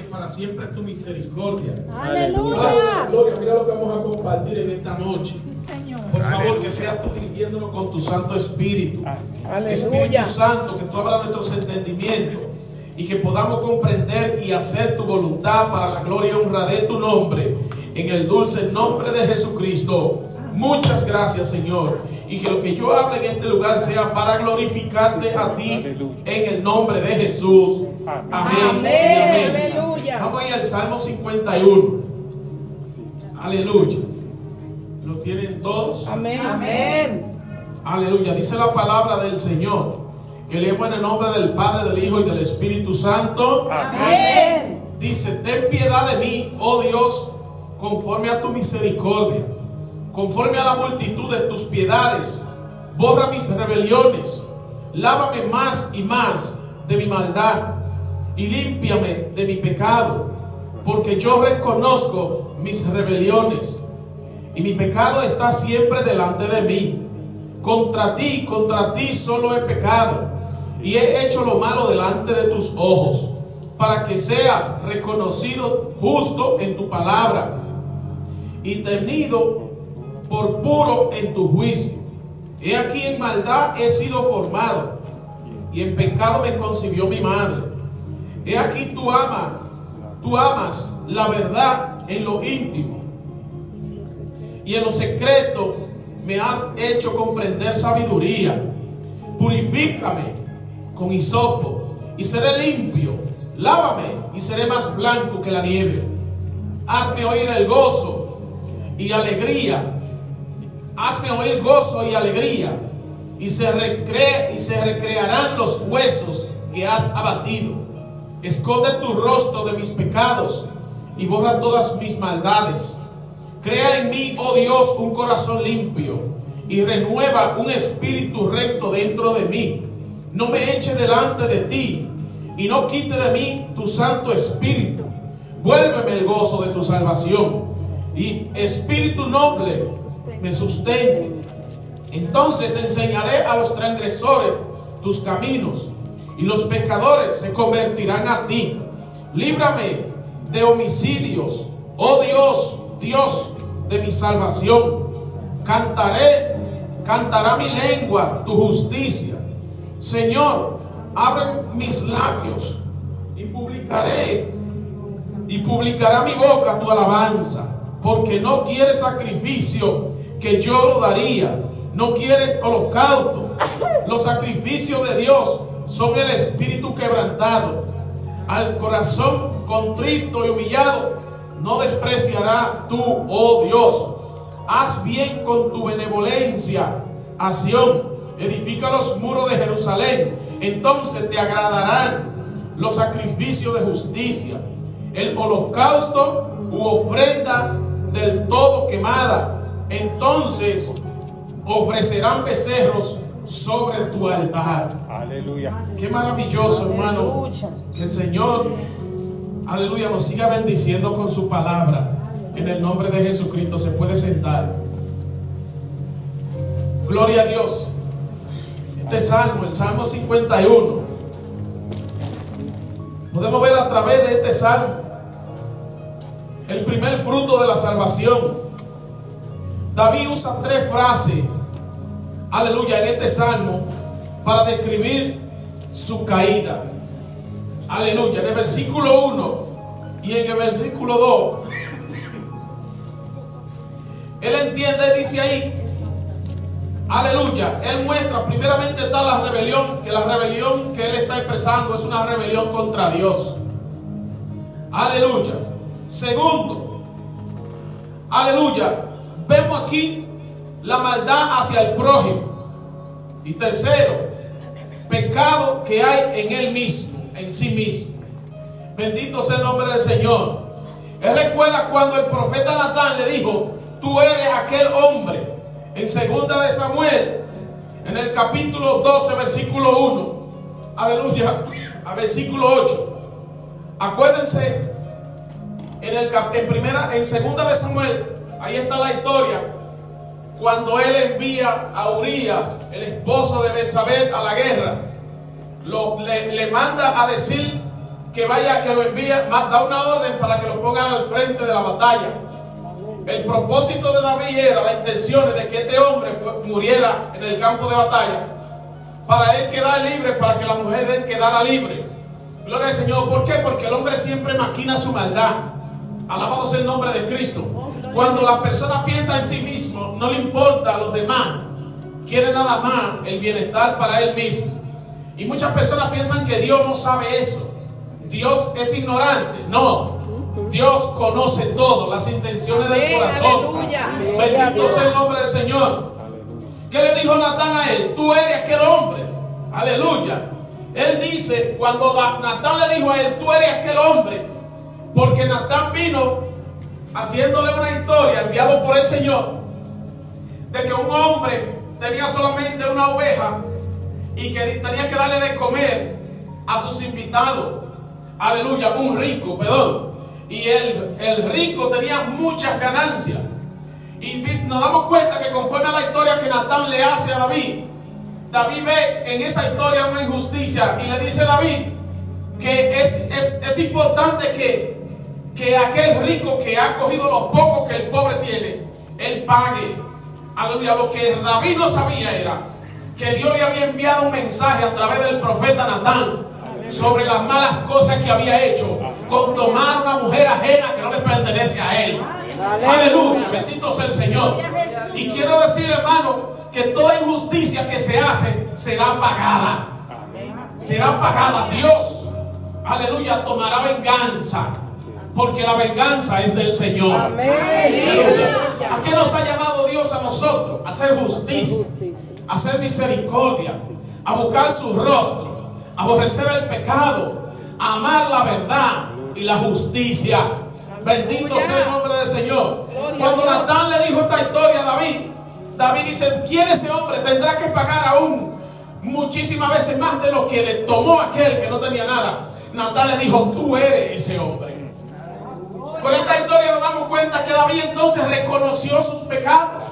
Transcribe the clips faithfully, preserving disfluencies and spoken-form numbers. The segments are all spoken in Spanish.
para siempre es tu misericordia. Aleluya. Gloria, mira lo que vamos a compartir en esta noche. Sí, Señor. Por favor, que seas tú dirigiéndonos con tu Santo Espíritu. Aleluya. Espíritu Santo, que tú abras nuestros entendimientos y que podamos comprender y hacer tu voluntad para la gloria y honra de tu nombre. En el dulce nombre de Jesucristo. Muchas gracias, Señor. Y que lo que yo hable en este lugar sea para glorificarte a ti en el nombre de Jesús. Amén. Amén. Y amén. Aleluya. Vamos a ir al Salmo cincuenta y uno. Aleluya. ¿Lo tienen todos? Amén. Amén. Aleluya. Dice la palabra del Señor. Que leemos en el nombre del Padre, del Hijo y del Espíritu Santo. Amén. Dice: ten piedad de mí, oh Dios, conforme a tu misericordia, conforme a la multitud de tus piedades. Borra mis rebeliones, lávame más y más de mi maldad y límpiame de mi pecado, porque yo reconozco mis rebeliones y mi pecado está siempre delante de mí. Contra ti, contra ti solo he pecado y he hecho lo malo delante de tus ojos, para que seas reconocido justo en tu palabra y tenido por puro en tu juicio. He aquí en maldad he sido formado, y en pecado me concibió mi madre. He aquí tú amas, tú amas la verdad en lo íntimo, y en lo secreto me has hecho comprender sabiduría. Purifícame con hisopo y seré limpio. Lávame y seré más blanco que la nieve. Hazme oír el gozo y alegría. Hazme oír gozo y alegría, y se, recre y se recrearán los huesos que has abatido. Esconde tu rostro de mis pecados y borra todas mis maldades. Crea en mí, oh Dios, un corazón limpio y renueva un espíritu recto dentro de mí. No me eche delante de ti y no quite de mí tu Santo Espíritu. Vuélveme el gozo de tu salvación y espíritu noble me sustente. Entonces enseñaré a los transgresores tus caminos, y los pecadores se convertirán a ti. Líbrame de homicidios, oh Dios, Dios de mi salvación. Cantaré, cantará mi lengua tu justicia. Señor, abre mis labios y publicaré, y publicará mi boca tu alabanza. Porque no quiere sacrificio, que yo lo daría. No quiere holocausto. Los sacrificios de Dios son el espíritu quebrantado. Al corazón contrito y humillado no despreciará tú, oh Dios. Haz bien con tu benevolencia a Sión. Edifica los muros de Jerusalén. Entonces te agradarán los sacrificios de justicia, el holocausto u ofrenda del todo quemada. Entonces ofrecerán becerros sobre tu altar. Aleluya. Qué maravilloso, hermano, que el Señor, aleluya, nos siga bendiciendo con su palabra. En el nombre de Jesucristo. Se puede sentar. Gloria a Dios. Este salmo, el Salmo cincuenta y uno, podemos ver a través de este salmo el primer fruto de la salvación. David usa tres frases, aleluya, en este salmo para describir su caída. Aleluya. En el versículo uno y en el versículo dos, él entiende, dice ahí, aleluya, él muestra, primeramente está la rebelión, que la rebelión que él está expresando es una rebelión contra Dios. Aleluya. Segundo, aleluya, vemos aquí la maldad hacia el prójimo. Y tercero, pecado que hay en él mismo, en sí mismo. Bendito sea el nombre del Señor. Él recuerda cuando el profeta Natán le dijo: tú eres aquel hombre. En segunda de Samuel, en el capítulo doce, versículo uno, aleluya, a versículo ocho. Acuérdense, en, el, en, primera, en segunda de Samuel, ahí está la historia, cuando él envía a Urías, el esposo de Betsabé, a la guerra. Lo, le, le manda a decir que vaya, que lo envíe, da una orden para que lo pongan al frente de la batalla. El propósito de David era, la intención de que este hombre fue, muriera en el campo de batalla, para él quedar libre, para que la mujer de él quedara libre. Gloria al Señor. ¿Por qué? Porque el hombre siempre maquina su maldad. Alabado sea el nombre de Cristo. Cuando la persona piensa en sí mismo, no le importa a los demás, quiere nada más el bienestar para él mismo. Y muchas personas piensan que Dios no sabe eso. Dios es ignorante. No, Dios conoce todo, las intenciones del corazón. Bendito sea el nombre del Señor. ¿Qué le dijo Natán a él? Tú eres aquel hombre. Aleluya. Él dice, cuando Natán le dijo a él, tú eres aquel hombre, porque Natán vino haciéndole una historia, enviado por el Señor, de que un hombre tenía solamente una oveja y que tenía que darle de comer a sus invitados. Aleluya, un rico, perdón. Y el, el rico tenía muchas ganancias. Y nos damos cuenta que conforme a la historia que Natán le hace a David, David ve en esa historia una injusticia y le dice a David que es, es, es importante que, que aquel rico que ha cogido lo poco que el pobre tiene, él pague. Aleluya. Lo que David no sabía era que Dios le había enviado un mensaje a través del profeta Natán sobre las malas cosas que había hecho con tomar una mujer ajena que no le pertenece a él. Aleluya, bendito sea el Señor. Y quiero decir, hermano, que toda injusticia que se hace será pagada. Será pagada. Dios, aleluya, tomará venganza, porque la venganza es del Señor. Aleluya. ¿A qué nos ha llamado Dios a nosotros? A hacer justicia, a hacer misericordia, a buscar su rostro, a aborrecer el pecado, a amar la verdad y la justicia. Bendito sea el nombre del Señor. Cuando Natán le dijo esta historia a David, David dice, ¿quién es ese hombre? Tendrá que pagar aún muchísimas veces más de lo que le tomó aquel que no tenía nada. Natán le dijo, tú eres ese hombre. Con esta historia nos damos cuenta que David entonces reconoció sus pecados.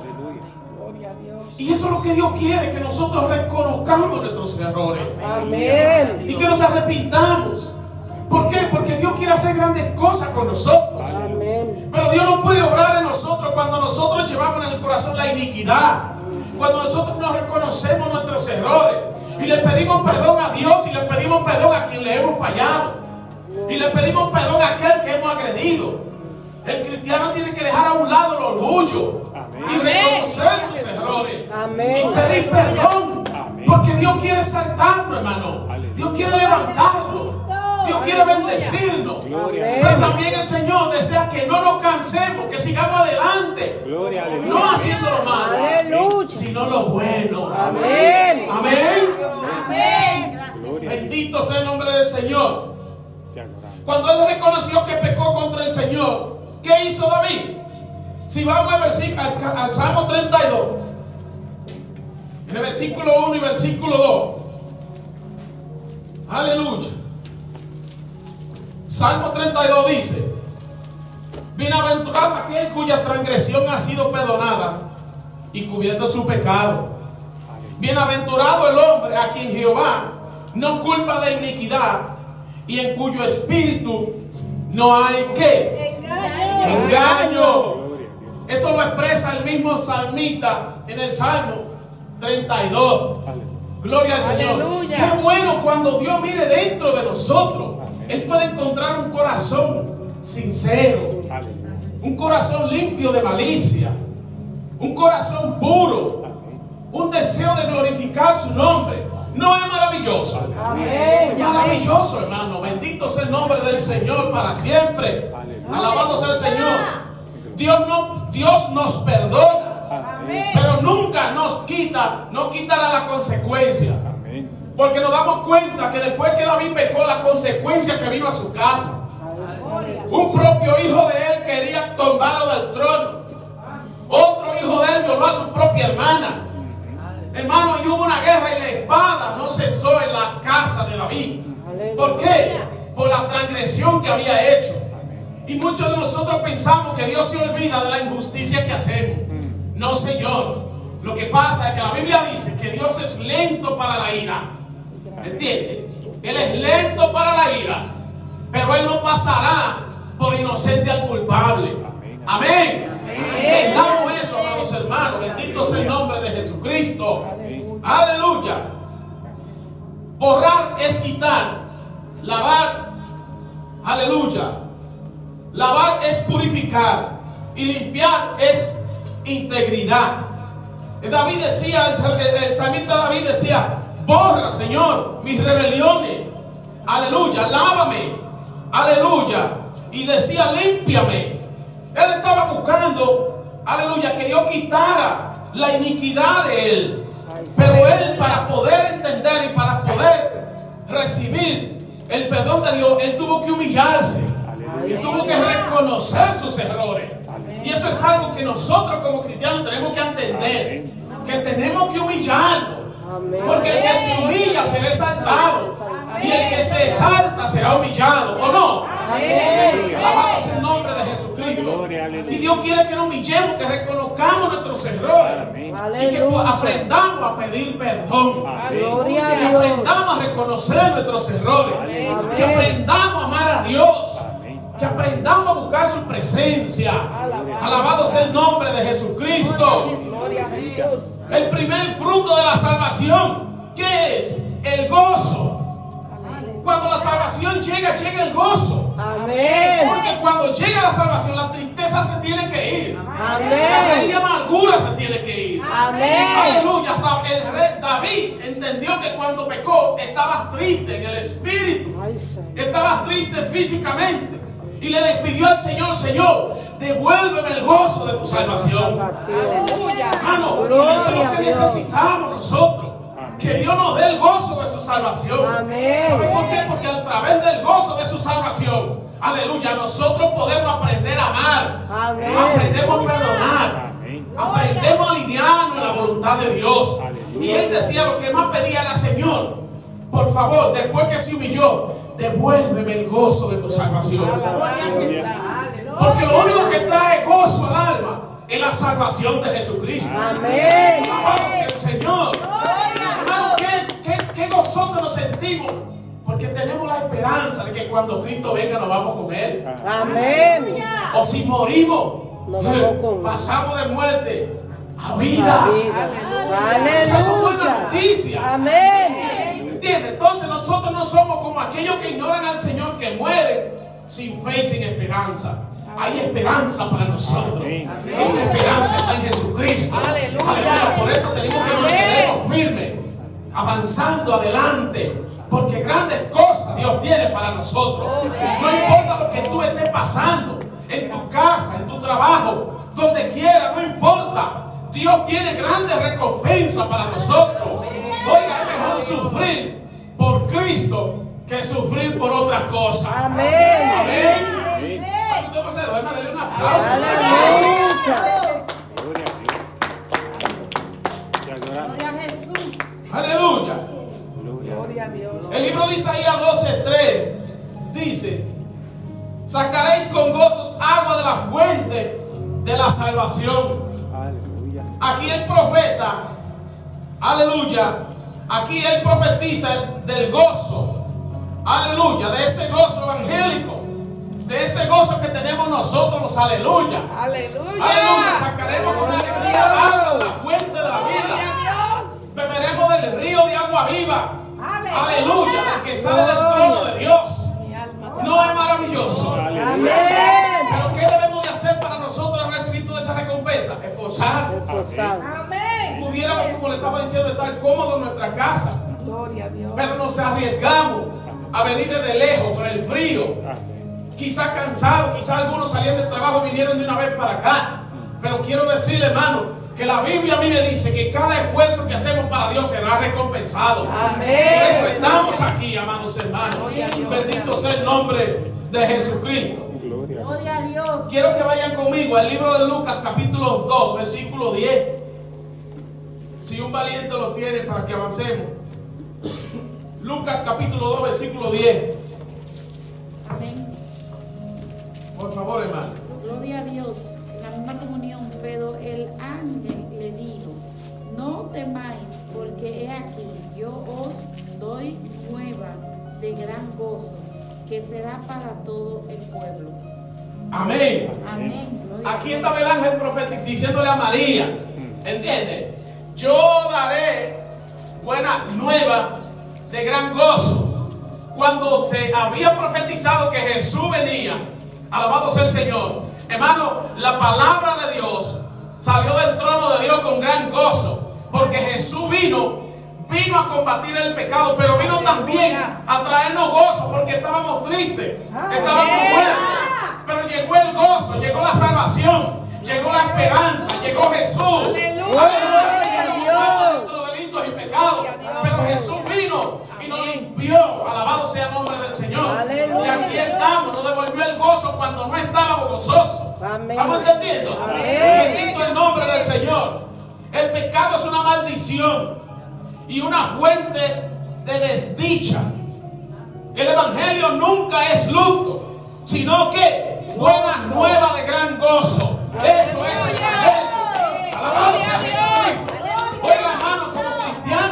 Y eso es lo que Dios quiere, que nosotros reconozcamos nuestros errores. Amén. Y que nos arrepintamos. ¿Por qué? Porque Dios quiere hacer grandes cosas con nosotros. Amén. Pero Dios no puede obrar en nosotros cuando nosotros llevamos en el corazón la iniquidad. Cuando nosotros no reconocemos nuestros errores y le pedimos perdón a Dios y le pedimos perdón a quien le hemos fallado y le pedimos perdón a aquel que hemos agredido. El cristiano tiene que dejar a un lado el orgullo. Amén. Y reconocer sus errores. Amén. Y pedir perdón. Amén. Porque Dios quiere saltarnos, hermano. Dios quiere levantarnos. Dios quiere bendecirnos. Pero también el Señor desea que no nos cansemos, que sigamos adelante. No haciendo lo malo, sino lo bueno. Amén. Amén. Amén. Bendito sea el nombre del Señor. Cuando él reconoció que pecó contra el Señor, ¿qué hizo David? Si vamos al, versículo, al, al Salmo treinta y dos, en el versículo uno y versículo dos. Aleluya. Salmo treinta y dos dice, bienaventurado aquel cuya transgresión ha sido perdonada y cubierto su pecado. Bienaventurado el hombre a quien Jehová no culpa de iniquidad y en cuyo espíritu no hay ¿qué? Engaño. Engaño. Esto lo expresa el mismo salmista en el Salmo treinta y dos. Gloria al Señor. Aleluya. Qué bueno cuando Dios mire dentro de nosotros. Él puede encontrar un corazón sincero, un corazón limpio de malicia, un corazón puro, un deseo de glorificar su nombre. ¿No es maravilloso? Amén. Es maravilloso, hermano. Bendito sea el nombre del Señor para siempre. Alabado sea el Señor. Dios, no, Dios nos perdona, amén, pero nunca nos quita, no quitará la consecuencia. Porque nos damos cuenta que después que David pecó, la consecuencia que vino a su casa, un propio hijo de él quería tumbarlo del trono. Otro hijo de él violó a su propia hermana. Hermano, y hubo una guerra y la espada no cesó en la casa de David. ¿Por qué? Por la transgresión que había hecho. Y muchos de nosotros pensamos que Dios se olvida de la injusticia que hacemos. No, Señor. Lo que pasa es que la Biblia dice que Dios es lento para la ira. ¿Entiendes? Él es lento para la ira, pero Él no pasará por inocente al culpable. Amén. Entendamos eso, amados hermanos. Bendito sea el nombre de Jesucristo. Aleluya. Borrar es quitar. Lavar. Aleluya. Lavar es purificar. Y limpiar es integridad. David decía, el, el, el salmista David decía: borra, Señor, mis rebeliones. Aleluya. Lávame. Aleluya. Y decía: límpiame. Él estaba buscando, aleluya, que Dios quitara la iniquidad de él. Pero él, para poder entender y para poder recibir el perdón de Dios, él tuvo que humillarse y tuvo que reconocer sus errores. Y eso es algo que nosotros como cristianos tenemos que entender, que tenemos que humillarnos, porque el que se humilla será exaltado y el que se exalta será humillado, ¿o no? Alabado sea el nombre de Jesucristo. Y Dios quiere que nos humillemos, que reconozcamos nuestros errores y que aprendamos a pedir perdón, que aprendamos a reconocer nuestros errores, que aprendamos a amar a Dios, que aprendamos a buscar su presencia. Alabado sea el nombre de Jesucristo. El primer fruto de la salvación, ¿qué es? El gozo. Cuando la salvación llega, llega el gozo. Amén. Porque cuando llega la salvación, la tristeza se tiene que ir. Amén. La amargura se tiene que ir. Amén. Aleluya. El rey David entendió que cuando pecó estaba triste en el espíritu. Estaba triste físicamente. Y le despidió al Señor: Señor, devuélveme el gozo de tu salvación. Aleluya. Hermano, y eso es lo que necesitamos nosotros. Que Dios nos dé el gozo de su salvación. Amén. ¿Sabe por qué? Porque a través del gozo de su salvación, aleluya, nosotros podemos aprender a amar. Amén. Aprendemos a perdonar. Aprendemos a alinearnos en la voluntad de Dios. Y él decía: lo que más pedía era: Señor, por favor, después que se humilló, devuélveme el gozo de tu salvación. Porque lo único que trae gozo al alma es la salvación de Jesucristo. Amén. Alabado sea el Señor. Hermano, ¿qué, qué, qué gozosos nos sentimos? Porque tenemos la esperanza de que cuando Cristo venga nos vamos con Él. Amén. O si morimos, Nos vamos con pasamos de muerte a vida. Aleluya. Esas son buenas noticias. Amén. ¿Entiendes? Entonces nosotros no somos como aquellos que ignoran al Señor, que mueren sin fe y sin esperanza. Hay esperanza para nosotros. Esa esperanza está en Jesucristo. Aleluya. Por eso tenemos que mantenernos firmes, avanzando adelante, porque grandes cosas Dios tiene para nosotros. No importa lo que tú estés pasando en tu casa, en tu trabajo, donde quiera, no importa. Dios tiene grandes recompensas para nosotros. Oiga, es mejor sufrir por Cristo que sufrir por otras cosas. Amén. Amén. Usted no se duerma, denle un aplauso. Gloria a Jesús. Aleluya. Gloria a Dios. El libro de Isaías doce tres dice: sacaréis con gozos agua de la fuente de la salvación. Aquí el profeta, aleluya, aquí él profetiza del gozo, aleluya, de ese gozo evangélico, de ese gozo que tenemos nosotros los aleluya. Aleluya. Aleluya, sacaremos con alegría agua de la fuente de la vida. Beberemos del río de agua viva. Aleluya, del que sale del trono de Dios. No es maravilloso. Amén. Pero ¿qué debemos de hacer para nosotros recibir toda esa recompensa? Esforzar. Amén. Pudiéramos, como le estaba diciendo, estar cómodos en nuestra casa. Gloria a Dios. Pero nos arriesgamos a venir desde lejos con el frío. Quizás cansados, quizás algunos salían del trabajo y vinieron de una vez para acá. Pero quiero decirle, hermano, que la Biblia a mí me dice que cada esfuerzo que hacemos para Dios será recompensado. Amén. Por eso estamos aquí, amados hermanos. Bendito sea el nombre de Jesucristo. Gloria a Dios. Quiero que vayan conmigo al libro de Lucas capítulo dos, versículo diez. Si un valiente lo tiene para que avancemos. Lucas capítulo dos, versículo diez. Amén. Por favor, hermano. Gloria a Dios. En la misma comunión, pero el ángel le dijo: no temáis, porque he aquí, yo os doy nueva de gran gozo, que será para todo el pueblo. Amén. Amén. Aquí estaba el ángel profético diciéndole a María, ¿entiendes? Yo daré buena nueva de gran gozo. Cuando se había profetizado que Jesús venía, alabado sea el Señor, hermano, la palabra de Dios salió del trono de Dios con gran gozo, porque Jesús vino, vino a combatir el pecado, pero vino también a traernos gozo, porque estábamos tristes, estábamos muertos, pero llegó el gozo, llegó la salvación, llegó la esperanza, llegó Jesús. Aleluya. Nuestros delitos y pecados, pero Jesús vino y nos limpió. Alabado sea el nombre del Señor. Aleluya. Y aquí estamos, nos devolvió el gozo cuando no estábamos gozosos. Amén. ¿Estamos entendiendo? Amén. Bendito el nombre del Señor. El pecado es una maldición y una fuente de desdicha. El evangelio nunca es luto, sino que buenas nuevas de gran gozo. Eso es el evangelio. Alabado sea Jesucristo. Oiga, hermano, como cristiano,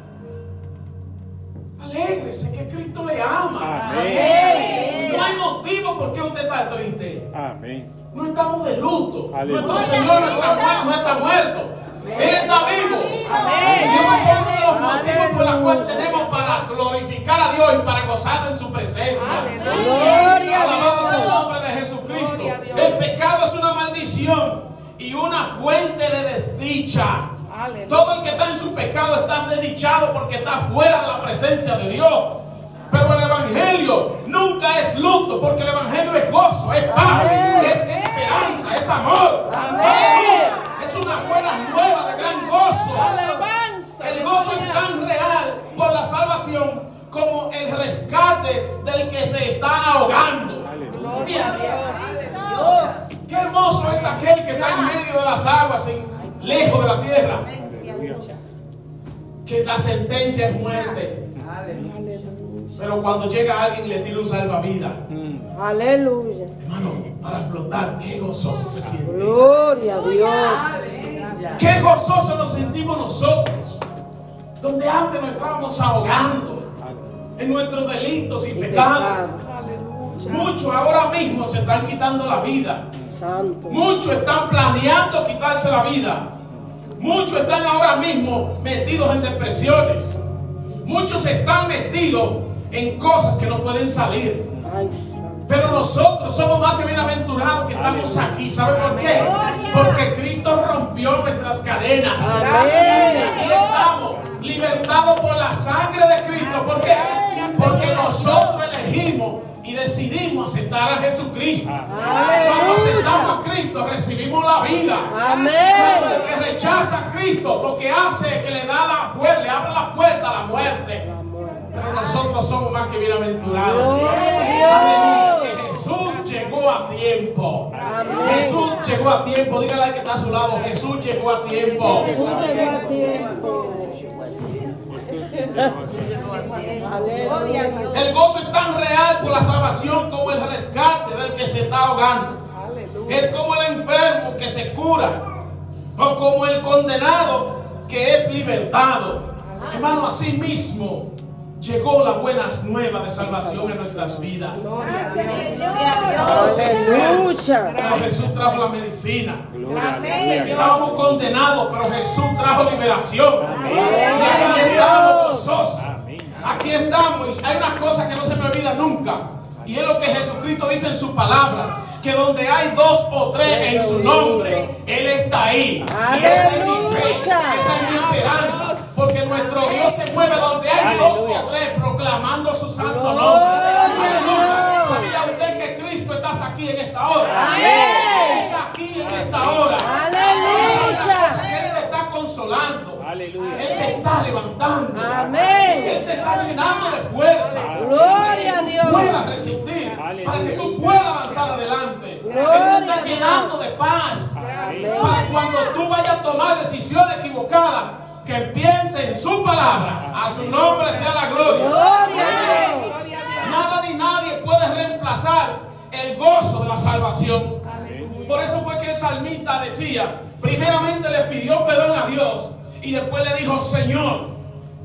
alégrese que Cristo le ama. Amén. No hay motivo por qué usted está triste. Amén. No estamos de luto. Aleluya. Nuestro Señor no está muerto. Él está vivo. Amén. Y esos son uno de los motivos por los cuales tenemos para glorificar a Dios y para gozarnos en su presencia. Gloria. Alabado sea el nombre de Jesucristo. El pecado es una maldición y una fuente de desdicha. Aleluya. Todo el que está en su pecado está desdichado porque está fuera de la presencia de Dios. Pero el evangelio nunca es luto, porque el evangelio es gozo, es paz, amén, es esperanza, es amor. Amén. Es una buena nueva de gran gozo. Alabanza. El gozo es tan real por la salvación como el rescate del que se está ahogando. Gloria a Dios. Qué hermoso es aquel que está en medio de las aguas, en, lejos de la tierra. Que la sentencia es muerte. Pero cuando llega alguien y le tira un salvavidas, mm. aleluya, hermano, para flotar, qué gozoso se siente. Gloria a Dios. Qué gozoso nos sentimos nosotros, donde antes nos estábamos ahogando en nuestros delitos y pecados. Muchos ahora mismo se están quitando la vida. Santo. Muchos están planeando quitarse la vida. Muchos están ahora mismo metidos en depresiones. Muchos están metidos en cosas que no pueden salir. Pero nosotros somos más que bienaventurados que estamos aquí. ¿Sabe por qué? Porque Cristo rompió nuestras cadenas. Amén. Aquí estamos libertados por la sangre de Cristo. ¿Por qué? Porque nosotros elegimos y decidimos aceptar a Jesucristo. Amén. Cuando aceptamos a Cristo recibimos la vida. Amén. Cuando el que rechaza a Cristo lo que hace es que le da la puerta, le abre la puerta a la muerte. Pero nosotros somos más que bienaventurados. Aleluya. Que Jesús llegó a tiempo. Amén. Jesús llegó a tiempo. Dígale al que está a su lado, Jesús llegó a tiempo. Jesús llegó a tiempo. El gozo es tan real por la salvación como el rescate del que se está ahogando. Es como el enfermo que se cura, o como el condenado que es libertado. Hermano, así mismo llegó la buena nueva de salvación en nuestras vidas. Pero Jesús trajo la medicina. Estábamos condenados, pero Jesús trajo liberación. Y aquí estamos gozosos. Aquí estamos. Hay una cosa que no se me olvida nunca, y es lo que Jesucristo dice en su palabra: que donde hay dos o tres en su nombre, Él está ahí. Y esa es mi fe, esa es mi esperanza, porque nuestro Dios se mueve donde hay dos o tres proclamando su santo nombre. Aleluya. ¿Sabía usted que Cristo está aquí en esta hora? Él está aquí en esta hora. Aleluya. Él te está consolando. Aleluya. Él te está levantando. Amén. Él te está llenando de fuerza. Gloria a Dios. Puedas resistir. Aleluya. Para que tú puedas avanzar adelante. Gloria. Él te está llenando de paz. Amén. Para cuando tú vayas a tomar decisiones equivocadas, que piense en su palabra. A su nombre sea la gloria. Gloria a Dios. Nada ni nadie puede reemplazar el gozo de la salvación. Amén. Por eso fue que el salmista decía, primeramente le pidió perdón a Dios y después le dijo: Señor,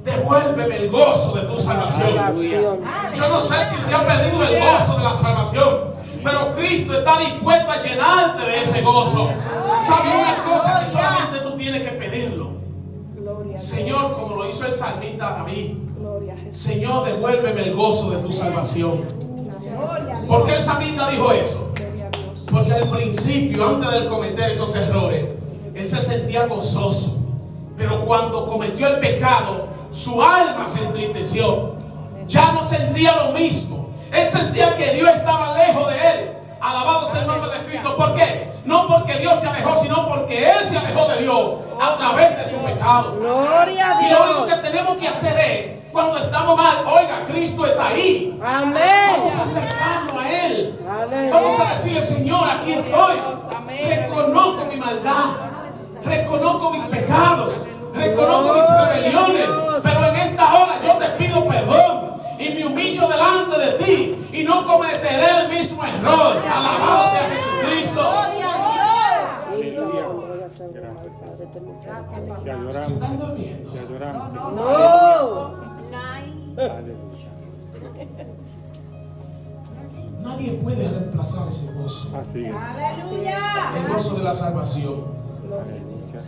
devuélveme el gozo de tu salvación. Yo no sé si te ha pedido el gozo de la salvación, pero Cristo está dispuesto a llenarte de ese gozo. ¿Sabes una cosa? Que solamente tú tienes que pedirlo. Señor, como lo hizo el salmista David, Señor, devuélveme el gozo de tu salvación. ¿Por qué el salmista dijo eso? Porque al principio, antes de cometer esos errores, él se sentía gozoso. Pero cuando cometió el pecado, su alma se entristeció. Ya no sentía lo mismo. Él sentía que Dios estaba lejos de él. Alabado sea el nombre de Cristo. ¿Por qué? No porque Dios se alejó, sino porque él se alejó de Dios a través de su pecado. Gloria a Y Dios. lo único que tenemos que hacer es, cuando estamos mal, oiga, Cristo está ahí. Amén. Vamos a acercarnos a Él. Aleluya. Vamos a decirle, Señor, aquí estoy. Reconozco mi maldad. Reconozco mis pecados. Reconozco mis rebeliones. Pero en esta hora yo te pido perdón. Y me humillo delante de ti. Y no cometeré el mismo error. Alabado sea Jesucristo. Gloria a Dios. Ya lloramos. ¿Se están durmiendo? Ya lloramos. No. Nadie puede reemplazar ese gozo. Así es. El gozo de la salvación. Aleluya.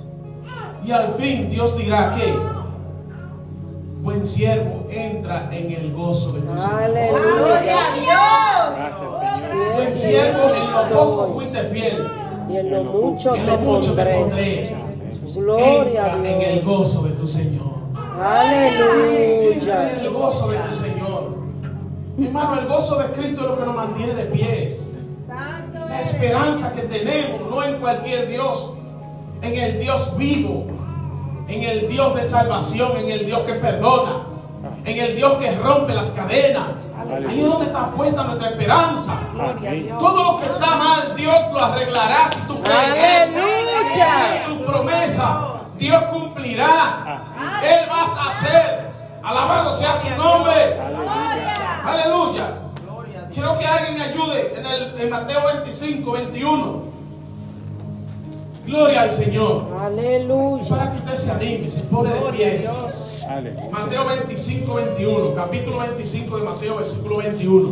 Y al fin Dios dirá que buen siervo, entra en el gozo de tu Señor. Gloria a Dios. Gracias, Señor. Buen siervo, en lo poco fuiste fiel, Y en lo mucho en te lo mucho te pondré. pondré. Gloria a Entra en el Dios. gozo de tu Señor. Entra Aleluya. en el gozo de tu Señor. Mi hermano, el gozo de Cristo es lo que nos mantiene de pies. La esperanza que tenemos, no en cualquier Dios, en el Dios vivo, en el Dios de salvación, en el Dios que perdona, en el Dios que rompe las cadenas. Ahí es donde está puesta nuestra esperanza. Amén. Todo lo que está mal, Dios lo arreglará si tú crees en Él. Aleluya. Su promesa, Dios cumplirá. Él va a hacer. Alabado sea su nombre. Aleluya. Quiero que alguien me ayude en, el, en Mateo veinticinco, veintiuno. Gloria al Señor. Aleluya. Para que usted se anime, se pone de pies. Aleluya. Mateo veinticinco, veintiuno. Capítulo veinticinco de Mateo, versículo veintiuno.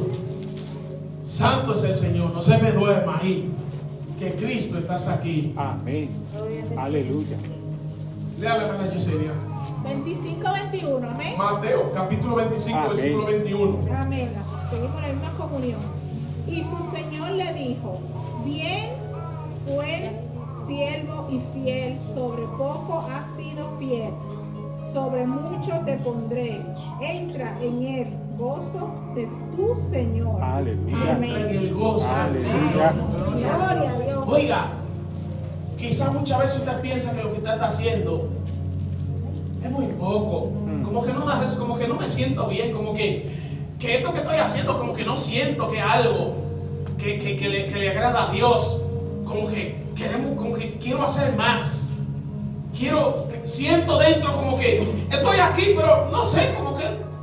Santo es el Señor. No se me duerma ahí. Que Cristo estás aquí. Amén. Aleluya. Léale, hermana Yesenia. veinticinco, veintiuno, amén. Mateo, capítulo veinticinco, Amén. versículo veintiuno. Amén. Seguimos la misma comunión. Y su Señor le dijo: bien, buen siervo y fiel, sobre poco has sido fiel, sobre mucho te pondré. Entra en el gozo de tu Señor. Aleluya. Entra en el gozo. Aleluya. Gloria a Dios. Oiga, quizás muchas veces usted piensa que lo que usted está haciendo es muy poco. Como que no, me- como que no me siento bien, como que, que esto que estoy haciendo, como que no siento que algo que, que, que le, que le agrada a Dios. Como que queremos, como que quiero hacer más. Quiero, siento dentro como que estoy aquí, pero no sé, como que,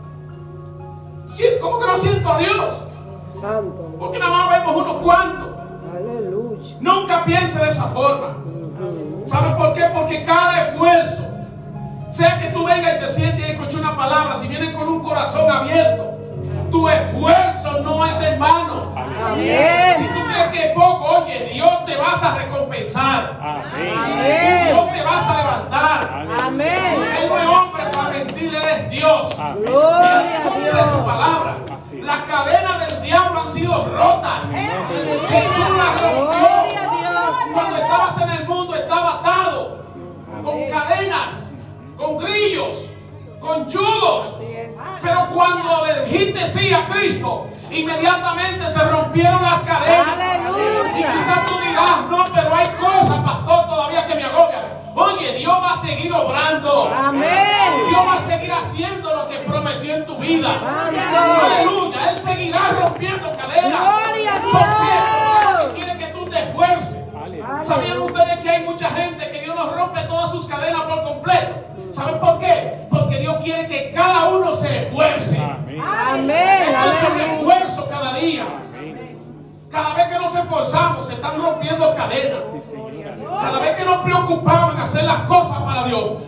si- como que no siento a Dios. Santo. Porque nada más vemos unos cuantos. Aleluya. Nunca piense de esa forma. ¿Sabe por qué? Porque cada esfuerzo, sea que tú vengas y te sientes y escuches una palabra, si vienes con un corazón abierto, tu esfuerzo no es en vano. Amén. Si tú crees que es poco, oye, Dios te vas a recompensar. Amén. Amén. Dios te vas a levantar. Amén. Él no es hombre para mentir, Él es Dios. Amén. Gloria Él a cumple Dios. su palabra. Las cadenas del diablo han sido rotas. Jesús las rompió. Gloria a Dios. Cuando estabas en el mundo estaba atado con cadenas, con grillos, con yugos. Pero cuando le dijiste sí a Cristo, inmediatamente se rompieron las cadenas. Y Aleluya. quizás tú dirás, no, pero hay cosas, pastor, todavía que me agobian. Oye, Dios va a seguir obrando. Amén. Dios va a seguir haciendo lo que prometió en tu vida. Santo. Aleluya. Él seguirá rompiendo cadenas. Gloria a ¿Por qué? Porque Dios. lo que quiere que tú te esfuerces. Aleluya. ¿Sabían ustedes que hay mucha gente que Dios nos rompe todas sus cadenas por completo? ¿Saben por qué? Porque Dios quiere que cada uno se esfuerce. Amén. Amén. Esto es un Aleluya. esfuerzo cada día. Cada vez que nos esforzamos se están rompiendo cadenas. Sí, Señor. Cada vez que nos preocupamos en hacer las cosas para Dios, oiga,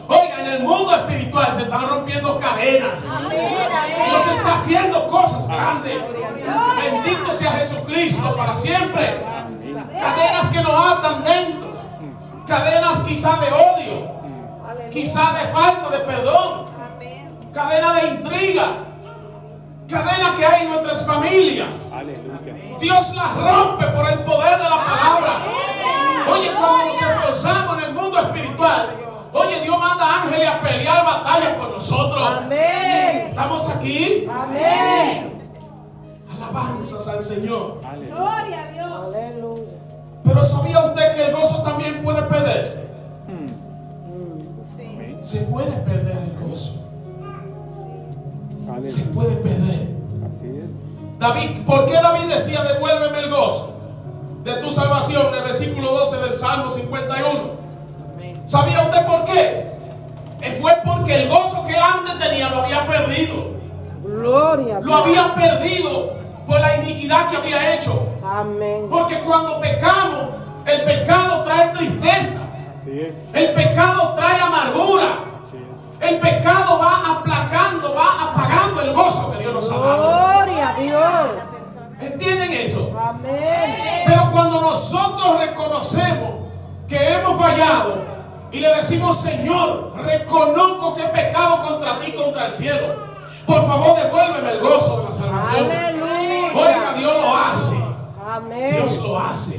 en el mundo espiritual se están rompiendo cadenas. Dios está haciendo cosas grandes. Bendito sea Jesucristo para siempre. Cadenas que nos atan dentro. Cadenas quizá de odio. Quizá de falta de perdón. Cadenas de intriga. Cadenas que hay en nuestras familias. Dios las rompe por el poder de la palabra. Oye, cuando nos esforzamos en el mundo espiritual, oye, Dios manda ángeles a pelear batallas por nosotros. Amén. ¿Estamos aquí? Amén. Alabanzas al Señor. Gloria a Dios. Aleluya. Pero ¿sabía usted que el gozo también puede perderse? Se puede perder el gozo. Se puede perder. Así es. David, ¿por qué David decía devuélveme el gozo de tu salvación en el versículo doce del Salmo cincuenta y uno? ¿Sabía usted por qué? Eh, Fue porque el gozo que él antes tenía lo había perdido. Gloria a Lo Dios. había perdido por la iniquidad que había hecho. Amén. Porque cuando pecamos, el pecado trae tristeza. Así es. El pecado trae amargura. Así es. El pecado va aplacando, va apagando el gozo que Dios nos ha dado. Gloria a Dios. ¿Entienden eso? Amén. Pero cuando nosotros reconocemos que hemos fallado y le decimos, Señor, reconozco que he pecado contra ti, contra el cielo, por favor devuélveme el gozo de la salvación. Aleluya. Oiga, Dios lo hace. Amén. Dios lo hace.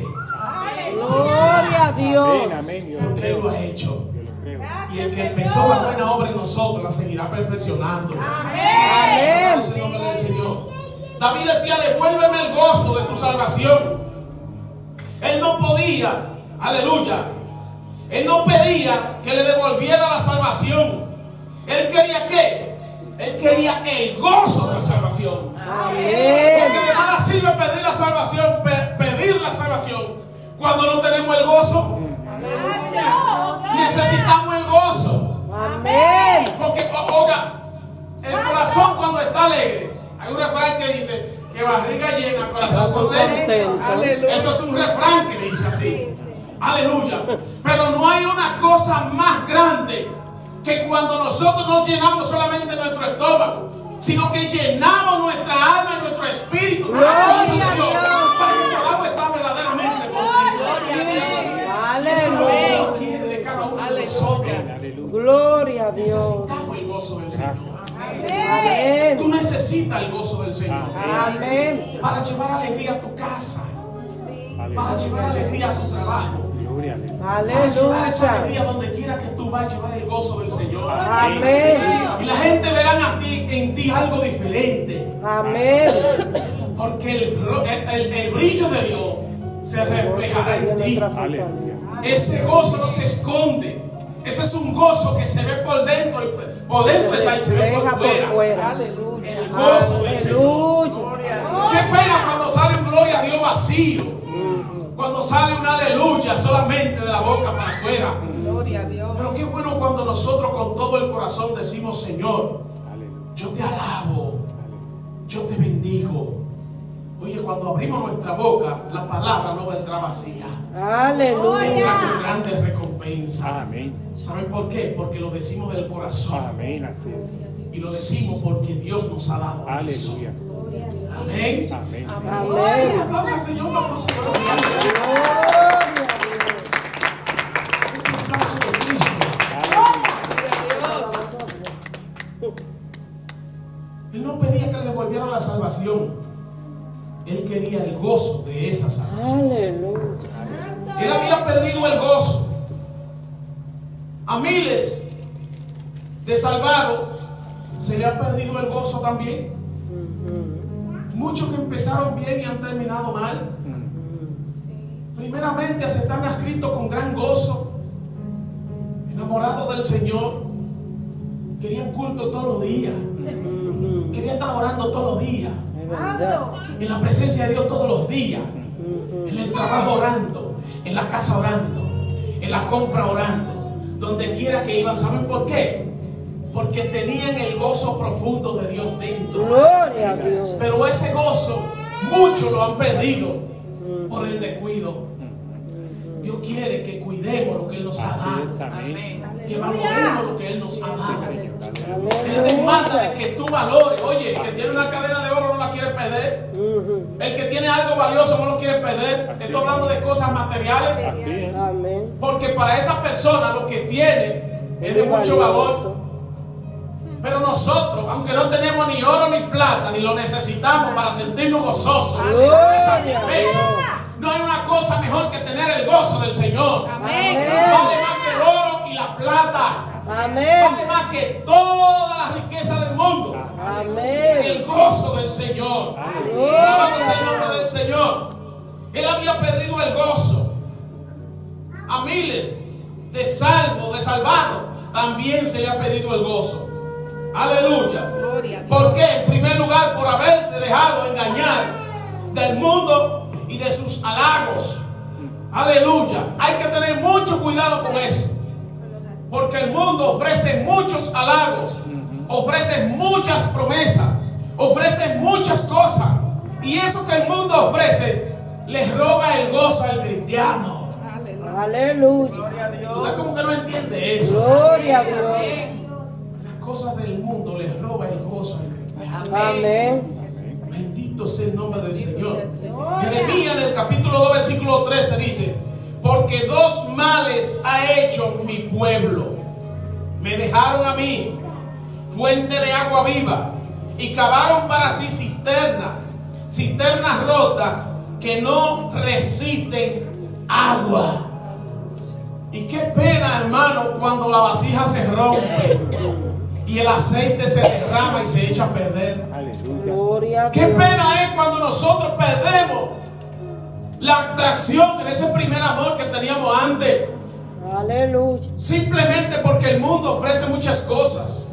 Gloria a Dios. Amén, amén. Yo lo Porque Él creo. lo ha hecho. Yo lo creo. Y el que empezó la buena obra en nosotros la seguirá perfeccionando. Amén. En el nombre del Señor. David decía, devuélveme el gozo de tu salvación. Él no podía, aleluya, él no pedía que le devolviera la salvación. Él quería ¿qué? Él quería el gozo de la salvación. Amén. Porque de nada sirve pedir la salvación, pe- pedir la salvación cuando no tenemos el gozo. Necesitamos el gozo. Amén. Porque, o- oiga, el corazón cuando está alegre, hay un refrán que dice que barriga llena, corazón contento. Contento. Eso es un refrán que dice así. Aleluya. Pero no hay una cosa más grande que cuando nosotros nos llenamos solamente nuestro estómago, sino que llenamos nuestra alma y nuestro espíritu. con la Gloria cosa de a Dios, Dios. para que podamos estar verdaderamente contentos. Aleluya. Dios quiere de cada uno de nosotros. Aleluya. Gloria a Dios. Necesitamos el gozo del Señor. Amén. Tú necesitas el gozo del Señor Amén. para llevar alegría a tu casa, para Aleluya. llevar alegría a tu trabajo, Gloria a Dios. para llevar esa Aleluya. alegría donde quiera que tú vas a llevar el gozo del Señor. Amén. Y la gente verá a ti, en ti algo diferente, Amén. porque el, el- el- el brillo de Dios se reflejará en ti. Aleluya. Ese gozo no se esconde. Ese es un gozo que se ve por dentro y por dentro está y se ve Deja por por fuera. fuera. El gozo del Señor. Aleluya. Qué pena cuando sale un gloria a Dios vacío. Cuando sale un aleluya solamente de la boca para afuera. Pero qué bueno cuando nosotros con todo el corazón decimos, Señor, Aleluya. yo te alabo, yo te bendigo. Oye, cuando abrimos nuestra boca, la palabra no va a entrar vacía. Aleluya. Vendrá con grandes recompensas. Amén. ¿Saben por qué? Porque lo decimos del corazón. Amén. Así es. Y lo decimos porque Dios nos ha dado eso. Aleluya. Amén. Amén. Amén. Aplausos al Señor, vamos a Gloria a Dios. ese aplauso de Cristo. Él no pedía que le devolvieran la salvación. Él quería el gozo de esa salvación. Aleluya. Él había perdido el gozo. A miles de salvados se le ha perdido el gozo también. Muchos que empezaron bien y han terminado mal. Primeramente se están adscritos con gran gozo, enamorados del Señor. Querían culto todos los días. Querían estar orando todos los días. Es verdad. En la presencia de Dios todos los días. En el trabajo orando, en la casa orando, en la compra orando, donde quiera que iban. ¿Saben por qué? Porque tenían el gozo profundo de Dios dentro. Gloria a Dios. Pero ese gozo muchos lo han perdido por el descuido. Dios quiere que cuidemos lo que Él nos ha Así dado. es. Amén. que valoremos lo que Él nos ha dado. Él Aleluya. demanda de que tú valores. Oye, el que tiene una cadena de oro no la quiere perder. Ujú. El que tiene algo valioso no lo quiere perder. Te estoy hablando de cosas materiales. Así es. Amén. Porque para esa persona lo que tiene es de mucho valor. Pero nosotros, aunque no tenemos ni oro ni plata, ni lo necesitamos para sentirnos gozosos y satisfechos, no hay una cosa mejor que tener el gozo del Señor. Amén. Vale más que el oro y la plata. Amén. Vale más que toda la riqueza del mundo. Amén. El gozo del Señor. Alabamos el nombre del Señor. Él había perdido el gozo. A miles de salvos, de salvados, también se le ha perdido el gozo. Aleluya. ¿Por qué? En primer lugar, por haberse dejado engañar del mundo y de sus halagos. Aleluya. Hay que tener mucho cuidado con eso. Porque el mundo ofrece muchos halagos, ofrece muchas promesas, ofrece muchas cosas. Y eso que el mundo ofrece les roba el gozo al cristiano. Aleluya. Usted como que no entiende eso. Gloria a Dios. Las cosas del mundo les roba el gozo al cristiano. Amén. Bendito sea el nombre del Señor. Jeremías en el capítulo dos, versículo trece dice: porque dos males ha hecho mi pueblo. Me dejaron a mí fuente de agua viva y cavaron para sí cisternas, cisternas rotas que no resisten agua. Y qué pena, hermano, cuando la vasija se rompe y el aceite se derrama y se echa a perder. Aleluya. Gloria a Qué Dios. pena es cuando nosotros perdemos la atracción en ese primer amor que teníamos antes. Aleluya. Simplemente porque el mundo ofrece muchas cosas.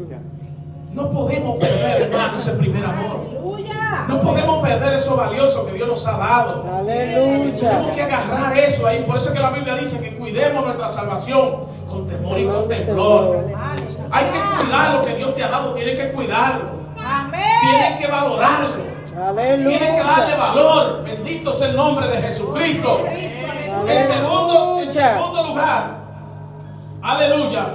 No podemos perder, hermano, ese primer amor. No podemos perder eso valioso que Dios nos ha dado. Aleluya. Tenemos que agarrar eso ahí. Por eso es que la Biblia dice que cuidemos nuestra salvación con temor y con temblor. Hay que cuidar lo que Dios te ha dado. Tienes que cuidarlo. Tienes que valorarlo. Tienes que darle Aleluya. valor. Bendito sea el nombre de Jesucristo. En segundo, en segundo lugar, aleluya,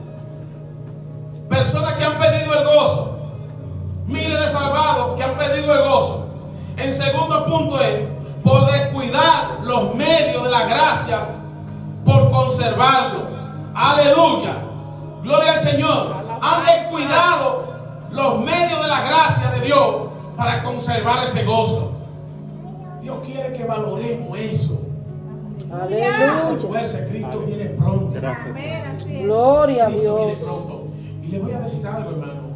personas que han perdido el gozo. Miles de salvados que han perdido el gozo. En segundo punto es por descuidar los medios de la gracia, por conservarlo. Aleluya. Gloria al Señor. Han descuidado los medios de la gracia de Dios para conservar ese gozo. Dios quiere que valoremos eso. Aleluya. Fuerza, Cristo viene pronto. Gracias, Señor. Gloria a Cristo viene Dios. pronto. Y le voy a decir algo, hermano.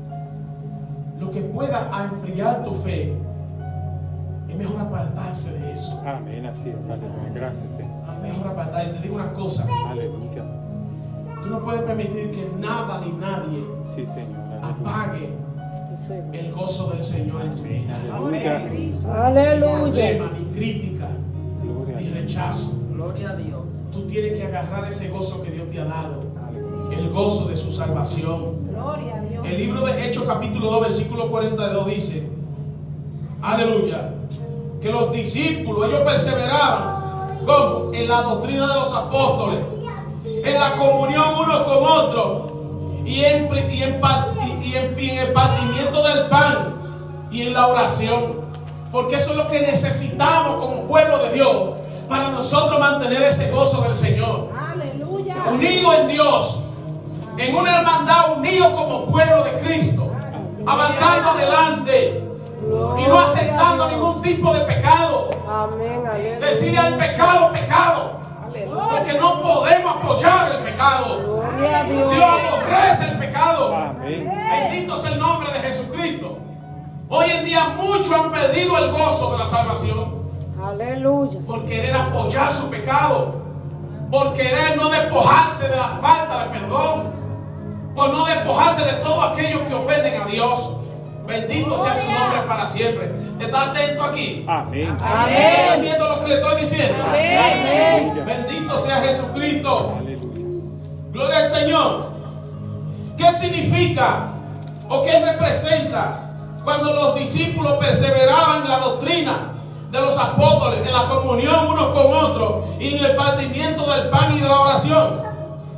Lo que pueda enfriar tu fe, es mejor apartarse de eso. Amén. Así es. Aleluya. Gracias, Señor. Es mejor apartarse. Te digo una cosa. Aleluya. Tú no puedes permitir que nada ni nadie Sí, Señor. apague el gozo del Señor en tu vida. Aleluya. Aleluya. Problema, ni crítica, Gloria a ni Dios. rechazo. Gloria a Dios. Tú tienes que agarrar ese gozo que Dios te ha dado. El gozo de su salvación. El libro de Hechos capítulo dos versículo cuarenta y dos dice, aleluya, que los discípulos, ellos perseveraban, ¿cómo? En la doctrina de los apóstoles, en la comunión uno con otro, y en, y en, y en, y en el partimiento del pan, y en la oración. Porque eso es lo que necesitamos como pueblo de Dios, para nosotros mantener ese gozo del Señor. Unido en Dios, en una hermandad, unido como pueblo de Cristo, avanzando adelante y no aceptando ningún tipo de pecado. Amén. Aleluya. Decirle al pecado, pecado, porque no podemos apoyar el pecado. Gloria a Dios. Dios aborrece el pecado. Amén. Bendito sea el nombre de Jesucristo. Hoy en día muchos han perdido el gozo de la salvación Aleluya. por querer apoyar su pecado, por querer no despojarse de la falta de perdón, por no despojarse de todo aquello que ofenden a Dios. Bendito sea su nombre para siempre. ¿Está atento aquí? Amén. ¿Está entendiendo lo que le estoy diciendo? Amén. Bendito sea Jesucristo. Aleluya. Gloria al Señor. ¿Qué significa o qué representa cuando los discípulos perseveraban en la doctrina de los apóstoles, en la comunión unos con otros y en el partimiento del pan y de la oración?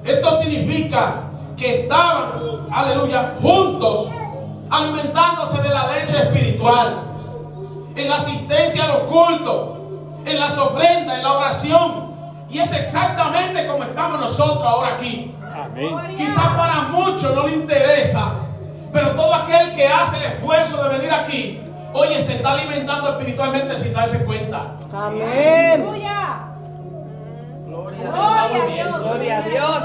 Esto significa que estaban, aleluya, juntos, alimentándose de la leche espiritual, en la asistencia a los cultos, en las ofrendas, en la oración. Y es exactamente como estamos nosotros ahora aquí. Amén. Quizás para muchos no le interesa, pero todo aquel que hace el esfuerzo de venir aquí, oye, se está alimentando espiritualmente sin darse cuenta. Amén. Aleluya. Gloria Gloria a Dios. Gloria a Dios.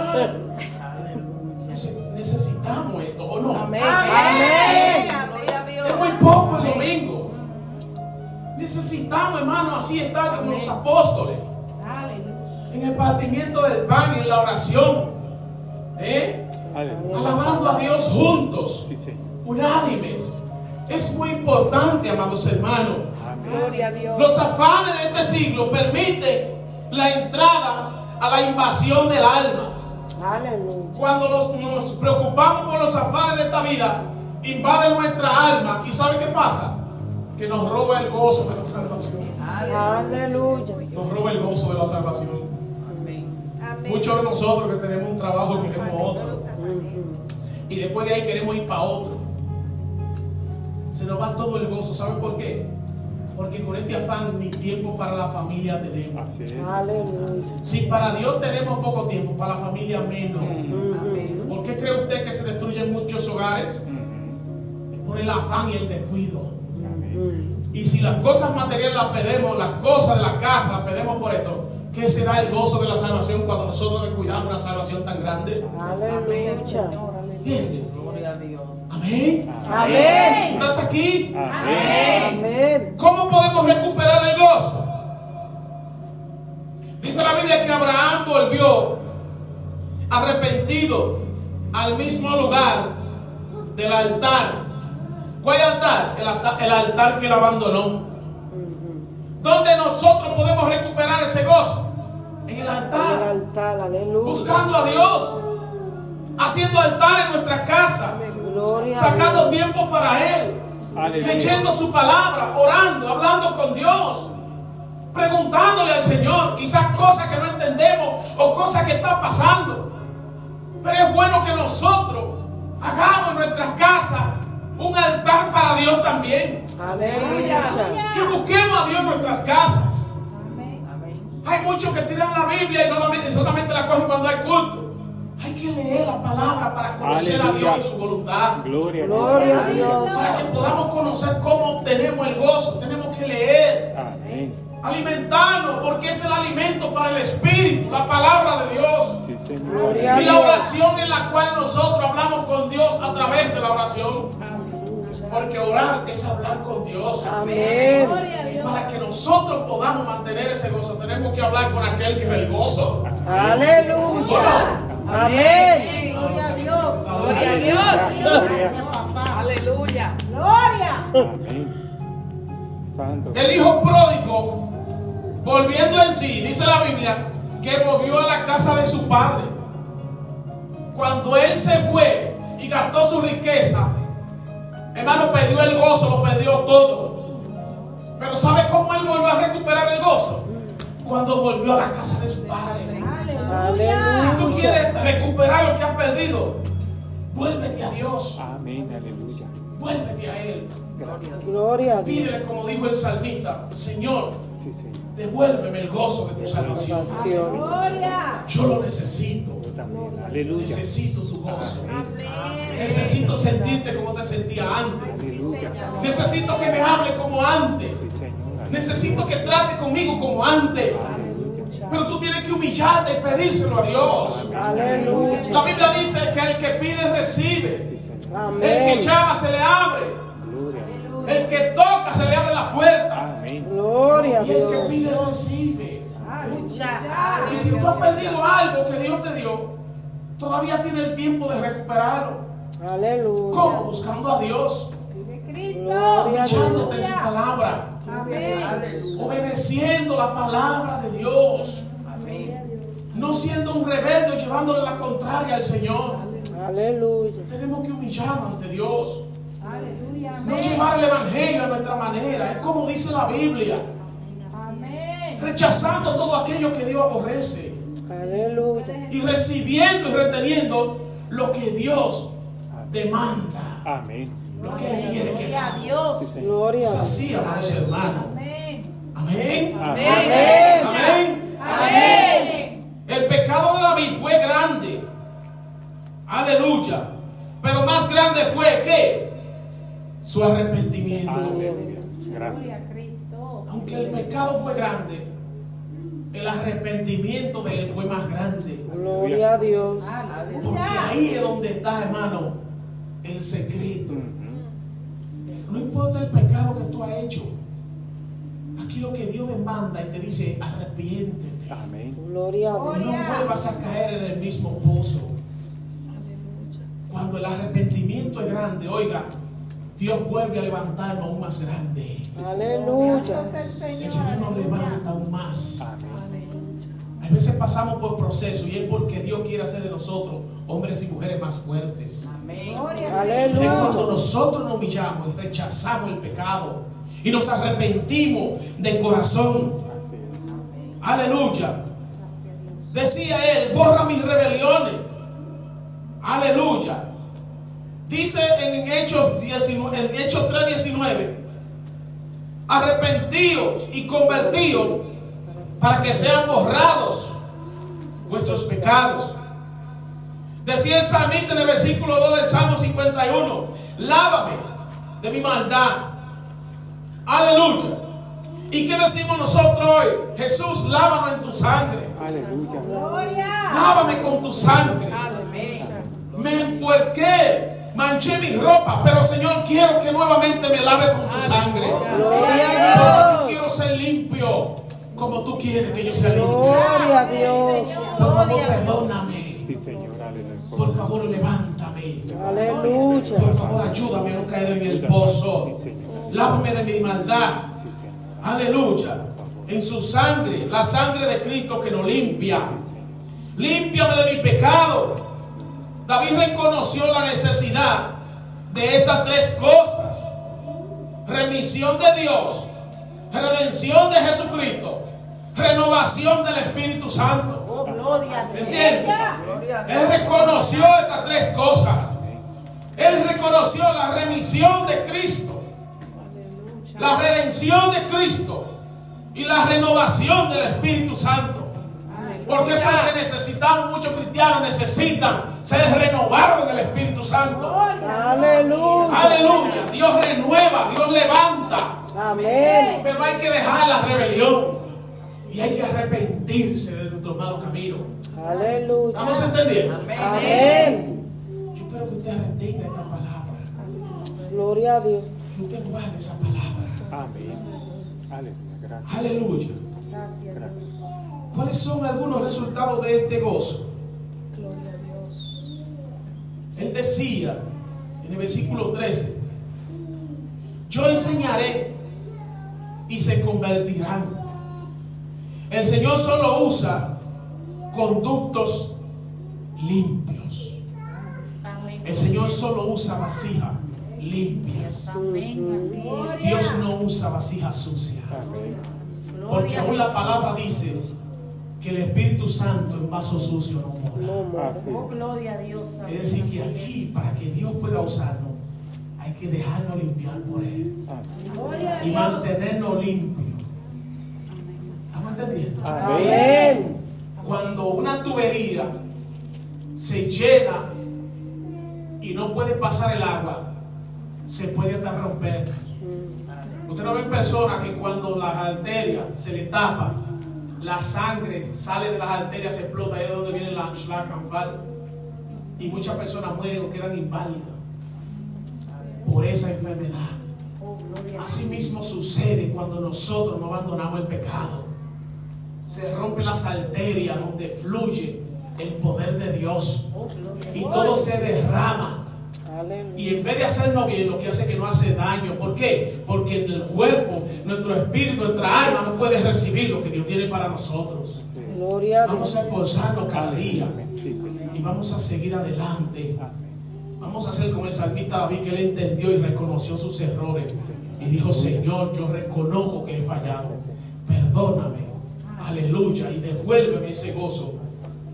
Nece- Necesitamos esto, ¿o no? Amén. Amén. Es muy poco el domingo. Necesitamos, hermano, así estar como los apóstoles, Aleluya. en el partimiento del pan, en la oración, ¿eh? Aleluya. Alabando a Dios juntos, Sí, Señor. unánimes. Es muy importante, amados hermanos. Amén. Gloria a Dios. Los afanes de este siglo permiten la entrada a la invasión del alma. Aleluya. Cuando los- nos preocupamos por los afanes de esta vida, invade nuestra alma. ¿Y sabe qué pasa? Que nos roba el gozo de la salvación. Aleluya. Nos roba el gozo de la salvación. Amén. Muchos de nosotros que tenemos un trabajo queremos otro. Y después de ahí queremos ir para otro. Se nos va todo el gozo. ¿Sabe por qué? Porque con este afán ni tiempo para la familia tenemos. Así es. Aleluya. Si para Dios tenemos poco tiempo, para la familia menos. Amén. ¿Por qué cree usted que se destruyen muchos hogares? Es por el afán y el descuido. Amén. Y si las cosas materiales las perdemos, las cosas de la casa las perdemos por esto, ¿qué será el gozo de la salvación cuando nosotros descuidamos una salvación tan grande? Aleluya. ¿Entiendes? Gloria a Dios. Amén. Amén. ¿Estás aquí? Amén. Amén. ¿Cómo podemos recuperar el gozo? Dice la Biblia que Abraham volvió arrepentido al mismo lugar del altar. ¿Cuál altar? El altar, el altar que él abandonó. ¿Dónde nosotros podemos recuperar ese gozo? En el El altar. altar. Aleluya. Buscando a Dios. Haciendo altar en nuestra casa. Gloria a Sacando Dios. tiempo para Él. Aleluya. Leyendo su palabra, orando, hablando con Dios, preguntándole al Señor, quizás cosas que no entendemos o cosas que están pasando. Pero es bueno que nosotros hagamos en nuestras casas un altar para Dios también. Aleluya. Que busquemos a Dios en nuestras casas. Amén. Hay muchos que tiran la Biblia y no la- solamente la cogen cuando hay culto. Hay que leer la palabra para conocer a Aleluya. Dios y su voluntad. Gloria a Dios. Gloria a Dios. Para que podamos conocer cómo obtenemos el gozo, tenemos que leer. Amén. Alimentarnos, porque es el alimento para el espíritu, la palabra de Dios. Sí, Señor. Gloria a Y la Dios. oración en la cual nosotros hablamos con Dios a través de la oración. Porque orar es hablar con Dios. Amén. Y para que nosotros podamos mantener ese gozo, tenemos que hablar con aquel que es el gozo. Aleluya. Amén. Gloria a Dios. Gloria a Dios. Gloria. Aleluya. Gloria. Amén. Santo. El hijo pródigo, volviendo en sí, dice la Biblia, que volvió a la casa de su padre. Cuando él se fue y gastó su riqueza, hermano, perdió el gozo, lo perdió todo. Pero ¿sabe cómo él volvió a recuperar el gozo? Cuando volvió a la casa de su padre. Si tú Aleluya. quieres recuperar lo que has perdido, vuélvete a Dios, Amén. Aleluya. vuélvete a Él. Gracias. Gloria a Dios. Pídele, como dijo el salmista, Señor, Sí, Señor. devuélveme el gozo de tu salvación. Salvación. Gloria. Yo lo necesito. Yo también. Aleluya. Necesito tu gozo. Amén. Necesito sentirte como te sentía antes. Aleluya. Necesito que me hable como antes. Sí, Señor. Necesito que trate conmigo como antes. Pero tú tienes que humillarte y pedírselo a Dios. La Aleluya. Biblia dice que el que pide recibe. Sí, Señor. El que Amén. llama se le abre. Gloria a Dios. El que toca se le abre la puerta. Amén. Gloria a Y el que Dios. pide recibe. Aleluya. Y si tú has perdido algo que Dios te dio, todavía tiene el tiempo de recuperarlo. Aleluya. ¿Cómo? Buscando a Dios, Cristo. Gloria a Dios. echándote en su palabra, Amén. obedeciendo la palabra de Dios, no siendo un rebelde, llevándole la contraria al Señor. Aleluya. Tenemos que humillarnos ante Dios, no llevar el evangelio a nuestra manera. Es como dice la Biblia, Amén. rechazando todo aquello que Dios aborrece. Aleluya. y recibiendo y reteniendo lo que Dios demanda, Amén. lo que Él quiere que Gloria a hagamos. Dios. Gloria Es a Dios. así, amados hermanos. Amén. Amén. Amén. Amén. Amén. El pecado de David fue grande. Aleluya. Pero más grande fue ¿qué? Su arrepentimiento. Aleluya. Gracias. Gloria a Cristo. Aunque el pecado fue grande, el arrepentimiento de él fue más grande. Gloria a Dios. Porque ahí es donde está, hermano, el secreto. No importa el pecado que tú has hecho. Aquí lo que Dios demanda y te dice, arrepiéntete. Amén. Gloria a Y Dios. no vuelvas a caer en el mismo pozo. Cuando el arrepentimiento es grande, oiga, Dios vuelve a levantarnos aún más grande. Aleluya. El Señor nos levanta aún más. Amén. A veces pasamos por procesos y es porque Dios quiere hacer de nosotros hombres y mujeres más fuertes. Gloria a Es Aleluya. cuando nosotros nos humillamos y rechazamos el pecado y nos arrepentimos de corazón. Así es. Aleluya. Decía él, borra mis rebeliones. Aleluya. Dice en Hechos, diecinueve, en Hechos tres diecinueve, arrepentíos y convertíos para que sean borrados vuestros pecados. Decía el salmista en el versículo dos del Salmo cincuenta y uno, lávame de mi maldad. Aleluya. ¿Y qué decimos nosotros hoy? Jesús, lávanos en tu sangre. Aleluya. Gloria. Lávame con tu sangre. Me empuerqué, manché mi ropa, pero Señor, quiero que nuevamente me lave con tu sangre. Gloria a Porque yo Dios. quiero ser limpio como tú quieres que yo sea limpio. Gloria a Dios. Por favor, perdóname. Sí, Señor. Aleluya. Por favor, levántame. Aleluya. Por favor, ayúdame a no caer en el pozo. Sí, Señor. Lávame de mi maldad. Sí, Señor. Aleluya. En su sangre, la sangre de Cristo que nos limpia. Límpiame de mi pecado. David reconoció la necesidad de estas tres cosas: remisión de Dios, redención de Jesucristo, renovación del Espíritu Santo. Oh, gloria a Dios. ¿Entiendes? Gloria a Dios. Él reconoció estas tres cosas. Él reconoció la remisión de Cristo, la redención de Cristo y la renovación del Espíritu Santo. Porque eso es lo que necesitamos. Muchos cristianos necesitan ser renovados en el Espíritu Santo. Aleluya. Aleluya. Dios renueva, Dios levanta. Amén. Pero hay que dejar la rebelión y hay que arrepentirse de nuestro malo camino. Aleluya. ¿Estamos entendiendo? Amén. Yo espero que usted retenga esta palabra, Gloria a Dios. que usted guarde esa palabra. Amén. Aleluya. Gracias. Aleluya. Gracias. ¿Cuáles son algunos resultados de este gozo? Él decía en el versículo trece, yo enseñaré y se convertirán. El Señor solo usa conductos limpios. El Señor solo usa vasijas limpias. Dios no usa vasijas sucias. Amén. Porque aún la palabra dice que el Espíritu Santo en vaso sucio no mora. No mora. Así Oh, es. gloria a Dios. Es decir, que aquí, para que Dios pueda usarnos, hay que dejarnos limpiar por Él Amén. y mantenernos limpios. ¿Estamos entendiendo? Amén. Cuando una tubería se llena y no puede pasar el agua, se puede hasta romper. Usted no ve personas que cuando las arterias se le tapan, la sangre sale de las arterias, se explota, ahí es donde viene la Schlaganfall. Y muchas personas mueren o quedan inválidas por esa enfermedad. Así mismo sucede cuando nosotros no abandonamos el pecado. Se rompen las arterias donde fluye el poder de Dios y todo se derrama. Aleluya. Y en vez de hacernos bien, lo que hace es que no hace daño. ¿Por qué? Porque en el cuerpo, nuestro espíritu, nuestra alma no puede recibir lo que Dios tiene para nosotros. Gloria a Vamos Dios. a esforzarnos cada día Amén. Sí, Señor. y vamos a seguir adelante. Amén. Vamos a hacer como el salmista David, que él entendió y reconoció sus errores y dijo: Señor, yo reconozco que he fallado, perdóname, aleluya, y devuélveme ese gozo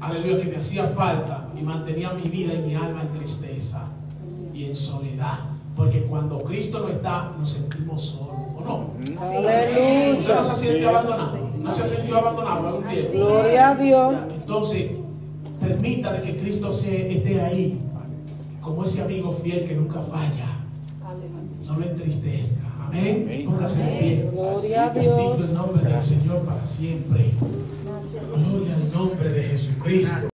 aleluya, que me hacía falta y mantenía mi vida y mi alma en tristeza y en soledad. Porque cuando Cristo no está, nos sentimos solos, ¿o no? Aleluya. Usted no se siente abandonado, no se ha sentido abandonado algún tiempo. Gloria a Dios. Entonces, permítale que Cristo se, esté ahí, como ese amigo fiel que nunca falla. No lo entristezca. Amén. Póngase de pie. Gloria a Bendito Dios. el nombre del Señor para siempre. Gloria al nombre de Jesucristo.